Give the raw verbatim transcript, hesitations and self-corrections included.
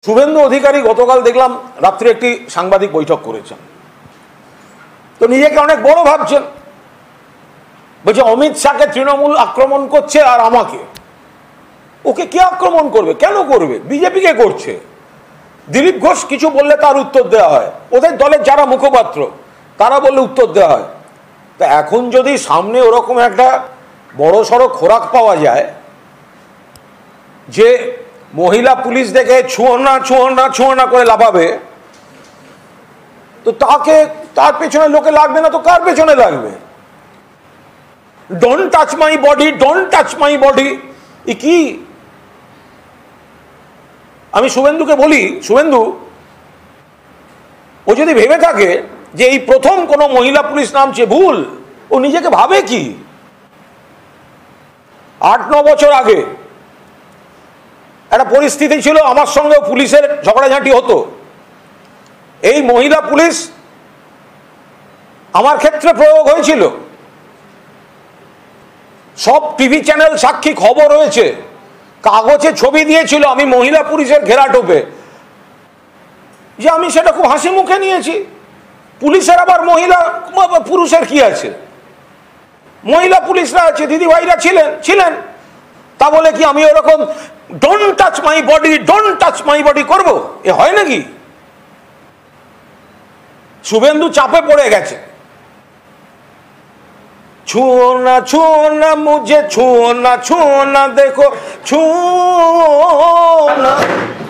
শুভেন্দু অধিকারী গতকাল দেখলাম রাত্রে একটি সাংবাদিক বৈঠক করেছেন, তো নিজেকে অনেক বড় ভাবছেন। বলছে অমিত শাহকে তৃণমূল আক্রমণ করছে আর আমাকে, ওকে কে আক্রমণ করবে, কেন করবে, বিজেপিকে করছে। দিলীপ ঘোষ কিছু বললে তার উত্তর দেওয়া হয়, ওদের দলের যারা মুখপাত্র তারা বললে উত্তর দেওয়া হয়। তা এখন যদি সামনে ওরকম একটা বড় সড়ো খোরাক পাওয়া যায় যে মহিলা পুলিশ দেখে ছুঁয়ো না ছুঁয়ো না ছুঁয়ো না করে লাফাবে, তো তাকে তার পেছনে লোকে লাগবে না তো কার পেছনে লাগবে? Don't touch my body, don't touch my body, এ কি? আমি শুভেন্দুকে বলি, শুভেন্দু ও যদি ভেবে থাকে যে এই প্রথম কোনো মহিলা পুলিশ নামছে, ভুল। ও নিজেকে ভাবে কি? আট ন বছর আগে একটা পরিস্থিতি ছিল, আমার সঙ্গে পুলিশের ঝগড়াঝাঁটি হতো। এই মহিলা পুলিশ আমার ক্ষেত্রে প্রয়োগ হয়েছিল, সব টিভি চ্যানেল সাক্ষী, খবর হয়েছে, কাগজে ছবি দিয়েছিল আমি মহিলা পুলিশের ঘেরাটোপে, যে আমি সেটা খুব হাসি মুখে নিয়েছি। পুলিশের আবার মহিলা পুরুষের কি আছে? মহিলা পুলিশরা আছে, দিদিভাইরা ছিলেন ছিলেন তা বলে কি আমি ওরকম don't touch my body, don't touch my body করবো? এ হয় নাকি? শুভেন্দু চাপে পড়ে গেছে। छुओ ना छुओ ना मुझे, छुओ ना छुओ ना देखो, छुओ ना